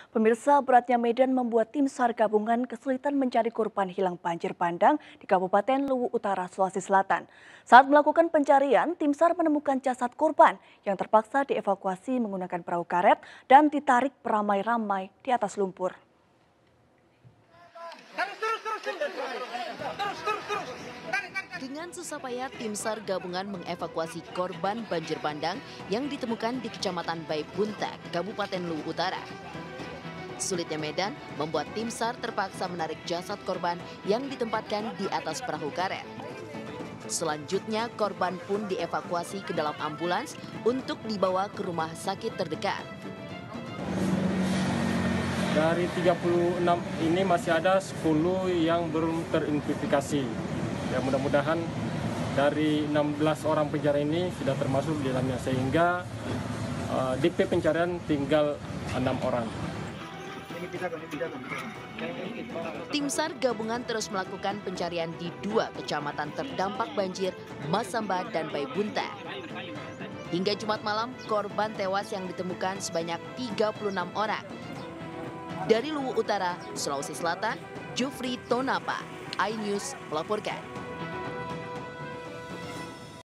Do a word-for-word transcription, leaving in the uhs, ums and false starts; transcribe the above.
Pemirsa, beratnya medan membuat tim SAR gabungan kesulitan mencari korban hilang banjir bandang di Kabupaten Luwu Utara, Sulawesi Selatan. Saat melakukan pencarian, tim SAR menemukan jasad korban yang terpaksa dievakuasi menggunakan perahu karet dan ditarik beramai-ramai di atas lumpur. Dengan susah payah, tim SAR gabungan mengevakuasi korban banjir bandang yang ditemukan di Kecamatan Baibunta, Kabupaten Luwu Utara. Sulitnya medan membuat tim SAR terpaksa menarik jasad korban yang ditempatkan di atas perahu karet. Selanjutnya, korban pun dievakuasi ke dalam ambulans untuk dibawa ke rumah sakit terdekat. Dari tiga puluh enam ini masih ada sepuluh yang belum teridentifikasi. Ya, mudah-mudahan dari enam belas orang pencari ini sudah termasuk di dalamnya, sehingga uh, D P pencarian tinggal enam orang. Tim SAR gabungan terus melakukan pencarian di dua kecamatan terdampak banjir, Masamba dan Baibunta. Hingga Jumat malam, korban tewas yang ditemukan sebanyak tiga puluh enam orang. Dari Luwu Utara, Sulawesi Selatan, Jufri Tonapa, iNews melaporkan.